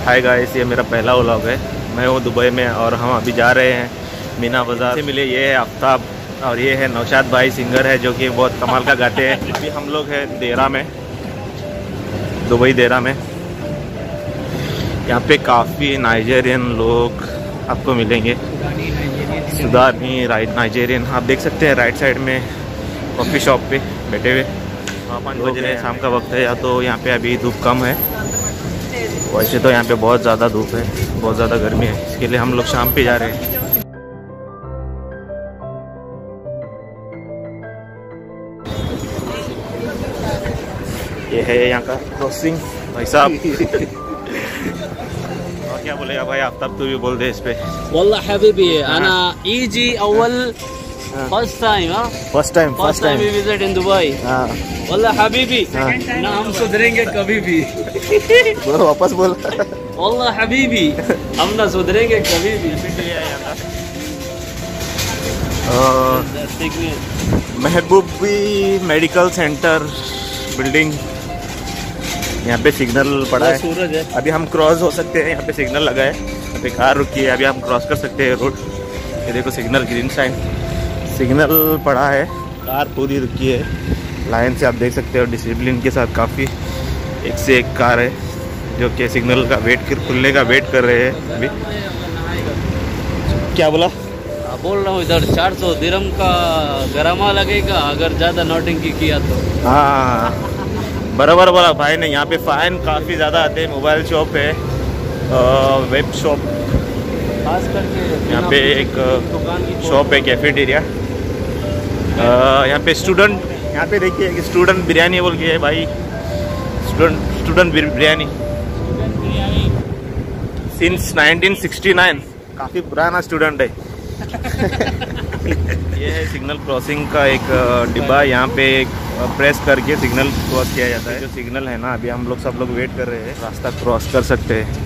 Hi guys, ये मेरा पहला व्लॉग है। मैं हूँ दुबई में और हम अभी जा रहे हैं मीना बाज़ार से मिले। ये है आफ्ताब और ये है नौशाद भाई, सिंगर है जो कि बहुत कमाल का गाते हैं। अभी हम लोग हैं देरा में, दुबई देरा में। यहाँ पे काफ़ी नाइजेरियन लोग आपको मिलेंगे, सुदानी नाइजेरियन। आप देख सकते हैं राइट साइड में कॉफ़ी शॉप पे बैठे हुए। 5 बज रहे शाम का वक्त है, या तो यहाँ पे अभी धूप कम है, वैसे तो यहाँ पे बहुत ज़्यादा धूप है, बहुत ज़्यादा गर्मी है। इसके लिए हम लोग शाम पे जा रहे हैं। ये है यहाँ का क्रॉसिंग भाई साहब। और क्या बोलेगा भाई आफ्ताब, तू भी बोल दे इस पे। والله حبيبي انا يجي اول first time visit in Dubai. والله حبيبي ना हम सुधरेंगे कभी भी। बोलो, वापस बोल। والله حبيبي हम ना सुधरेंगे कभी भी। महबूबी मेडिकल सेंटर बिल्डिंग, यहाँ पे सिग्नल पड़ा है। सूरज है। अभी हम क्रॉस हो सकते हैं, यहाँ पे सिग्नल लगा है। अभी कार रुकी है, अभी हम क्रॉस कर सकते हैं रोड। ये देखो सिग्नल, ग्रीन साइन सिग्नल पड़ा है। कार पूरी रुकी है लाइन से, आप देख सकते हो डिसिप्लिन के साथ। काफ़ी एक से एक कार है जो कि सिग्नल का खुलने का वेट कर रहे हैं। अभी क्या बोला? बोल रहा हूँ इधर 400 दिरहम का गरामा लगेगा अगर ज़्यादा नोटिंग किया तो। हाँ बराबर बोला भाई ने। यहाँ पे फाइन काफ़ी ज़्यादा आते हैं। मोबाइल शॉप है, वेब शॉप, खास करके यहाँ पे एक शॉप है, कैफेटेरिया। यहाँ पे स्टूडेंट, यहाँ पे देखिए स्टूडेंट बिरयानी बोल के है भाई। स्टूडेंट बिरयानी सिंस 1969, काफ़ी पुराना स्टूडेंट है। ये है सिग्नल क्रॉसिंग का एक डिब्बा। यहाँ पे प्रेस करके सिग्नल क्रॉस किया जाता है। जो सिग्नल है ना, अभी हम लोग सब लोग वेट कर रहे हैं, रास्ता क्रॉस कर सकते हैं।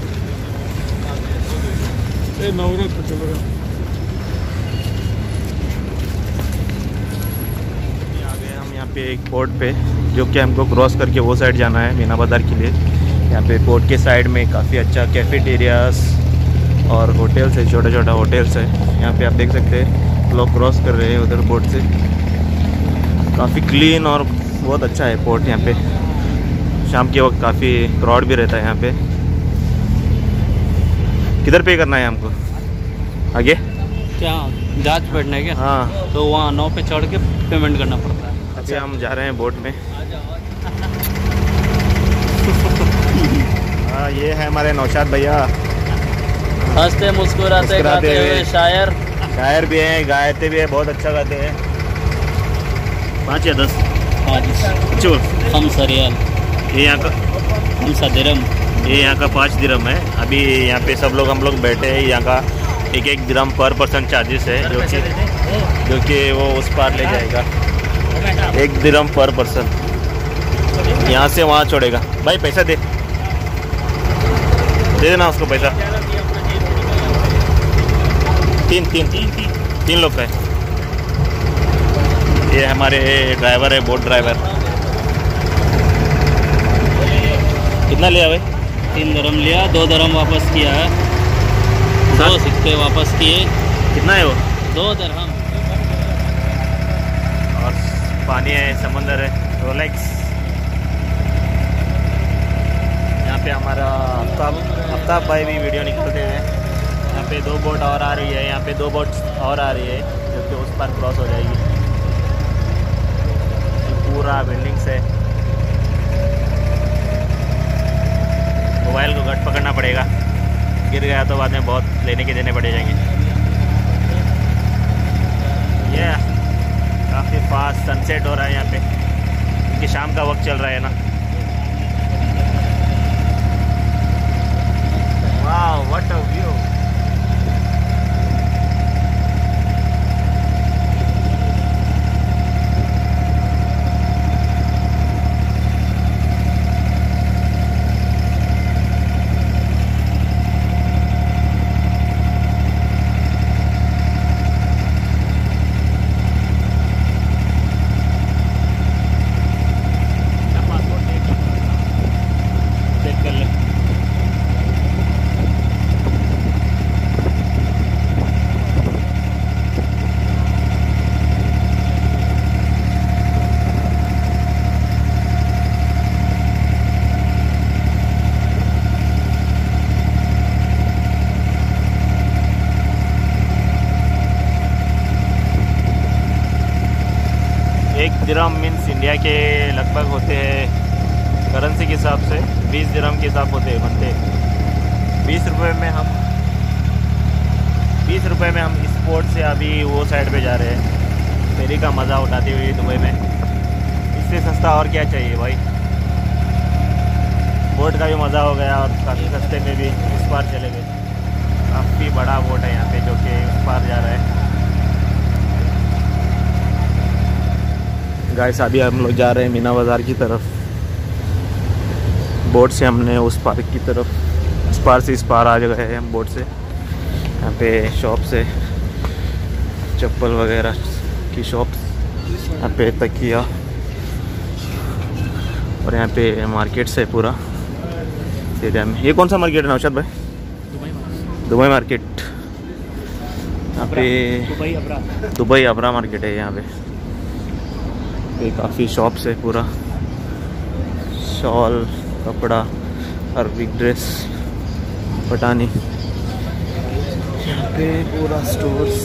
पे एक पोर्ट पे, जो कि हमको क्रॉस करके वो साइड जाना है मीना बाज़ार के लिए। यहाँ पे पोर्ट के साइड में काफ़ी अच्छा कैफेटेरियाज और होटल्स है, छोटा छोटा होटल्स है। यहाँ पे आप देख सकते हैं लोग क्रॉस कर रहे हैं उधर पोर्ट से। काफ़ी क्लीन और बहुत अच्छा है पोर्ट। यहाँ पे शाम के वक्त काफ़ी क्राउड भी रहता है यहाँ पे। किधर पे करना है हमको आगे? क्या जहाज बैठना है क्या? हाँ, तो वहाँ नाव पे चढ़ के पेमेंट करना पड़ता है। अच्छा, हम जा रहे हैं बोट में। हाँ, ये है हमारे नौशाद भैया, हंसते मुस्कुराते गाते हुए शायर भी हैं, गाते भी हैं, बहुत अच्छा गाते हैं। 5 या 10 चोर हम सरियल। ये यहाँ का 5 दिरहम, ये यहाँ का 5 दिरहम है। अभी यहाँ पे सब लोग हम लोग बैठे हैं। यहाँ का एक दिरहम पर पर्सन चार्जेस है, जो कि वो उस पार ले जाएगा। 1 दिरहम पर पर्सन, यहाँ से वहाँ छोड़ेगा। भाई पैसा दे देना उसको पैसा। तीन लोग का है। ये हमारे ड्राइवर है, बोट ड्राइवर। कितना लिया भाई? 3 दिरहम लिया, 2 दिरहम वापस किया है। 2 सिक्के वापस किए। कितना है वो? 2 दिरहम। और पानी है, समंदर है, रोलेक्स। यहाँ पे हमारा आफ्ताब भाई भी वीडियो निकालते हैं। यहाँ पे 2 बोट और आ रही है, यहाँ पे 2 बोट और आ रही है, जो कि उस पर क्रॉस हो जाएगी। पूरा बिल्डिंग्स है। मोबाइल को गट पकड़ना पड़ेगा, गिर गया तो बाद में बहुत लेने के देने पड़े जाएंगे। ये काफ़ी फास्ट सनसेट हो रहा है यहाँ पे, क्योंकि शाम का वक्त चल रहा है ना। वाह, व्हाट अ व्यू। इंडिया के लगभग होते हैं करेंसी के हिसाब से 20 दिरहम के हिसाब होते हैं बनते। 20 रुपये में हम इस पोर्ट से अभी वो साइड पे जा रहे हैं, फेरी का मज़ा उठाते हुए दुबई में। इससे सस्ता और क्या चाहिए भाई। बोट का भी मज़ा हो गया और काफ़ी सस्ते में भी उस पार चले गए। काफ़ी बड़ा बोट है यहाँ पे जो कि उस पार जा रहा है। गाइस अभी हम लोग जा रहे हैं मीना बाज़ार की तरफ। बोट से हमने उस पार की तरफ, उस पार से इस पार आ गए हैं हम बोट से। यहाँ पे शॉप से चप्पल वगैरह की शॉप, यहाँ पे तकिया, और यहाँ पे मार्केट से पूरा एरिया में। ये कौन सा मार्केट है नौशाद भाई? Dubai market. यहाँ पे दुबई अबरा मार्केट है। यहाँ पे काफ़ी शॉप्स है, पूरा शॉल, कपड़ा, अरबिक ड्रेस, पठानी, यहाँ पे पूरा स्टोर्स।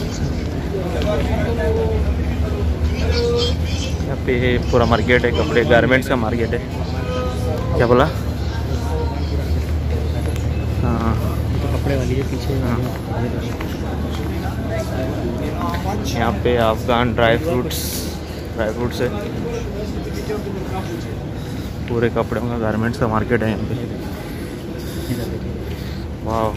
यहाँ पे पूरा मार्केट है, कपड़े गारमेंट्स का मार्केट है। क्या बोला? हाँ कपड़े वाली है पीछे। यहाँ पे अफगान ड्राई फ्रूट्स है। पूरे कपड़ों का गारमेंट्स का मार्केट है यहाँ पे। वाह,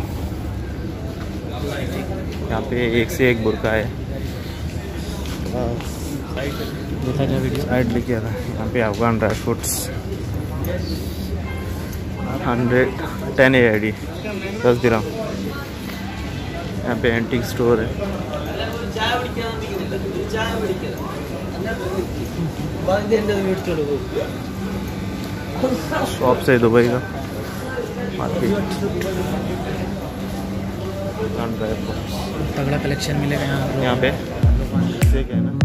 यहाँ पे एक से एक बुर्का है। साइड लिखे था। यहाँ पे अफगान ड्राई फ्रूट्स 110 AED 10 दिरहम। यहाँ पे एंटीक स्टोर है। शॉप से दुबई का मार्केट। तगड़ा कलेक्शन मिलेगा यहाँ पे। ठीक है ना।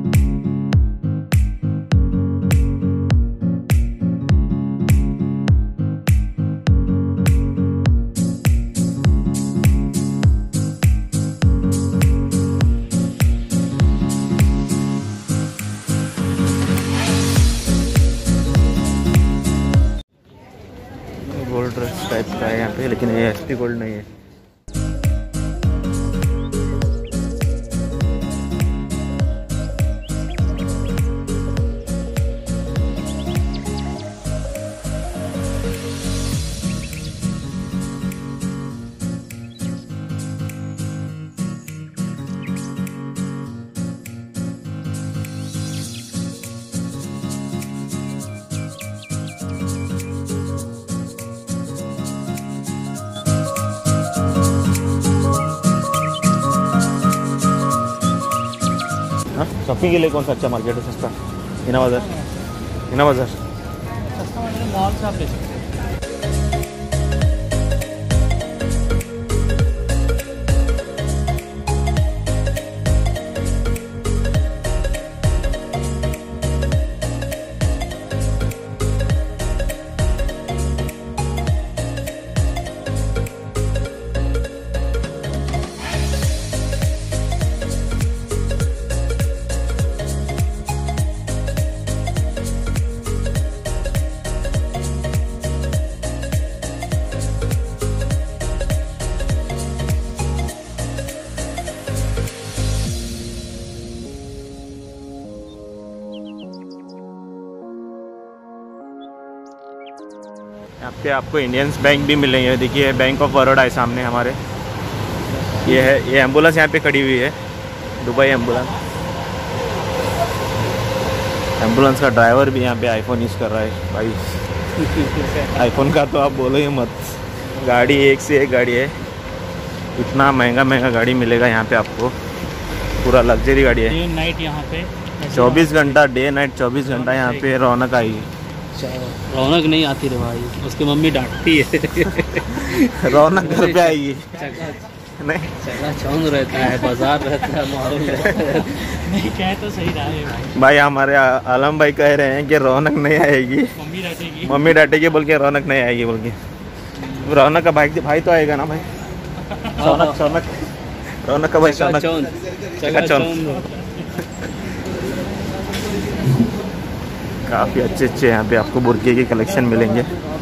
गोल्ड रश टाइप का है यहाँ पे, लेकिन ये एसपी गोल्ड नहीं है। शॉपिंग के लिए कौन सा अच्छा मार्केट है सस्ता? मीना बाज़ार। मीना बाज़ार सस्ता मतलब मॉल से आप ले सकते हैं। यहाँ पे आपको इंडियंस बैंक भी मिलेंगे। देखिए बैंक ऑफ बड़ौदा है सामने हमारे। ये है, ये एम्बुलेंस यहाँ पे खड़ी हुई है, दुबई एम्बुलेंस। एम्बुलेंस का ड्राइवर भी यहाँ पे आईफोन यूज़ कर रहा है भाई। आईफोन का तो आप बोलो ही मत। गाड़ी एक से एक गाड़ी है। इतना महंगा गाड़ी मिलेगा यहाँ पे आपको। पूरा लग्जरी गाड़ी है। डे नाइट यहाँ पे 24 घंटा, डे नाइट 24 घंटा यहाँ पे रौनक आएगी। रौनक नहीं आती रे भाई, उसकी मम्मी डांटती है। रौनक घर पे आएगी। नहीं चौंध रहता है, बाजार रहता है, माहौल रहता है। नहीं कहे तो सही रहा है भाई। हमारे आलम भाई कह रहे हैं कि रौनक नहीं आएगी, मम्मी डांटेगी बोल के रौनक नहीं आएगी बोल के। रौनक का भाई तो आएगा ना भाई। रौनक का भाई काफ़ी अच्छे अच्छे यहाँ पे आपको बुर्के की कलेक्शन मिलेंगे।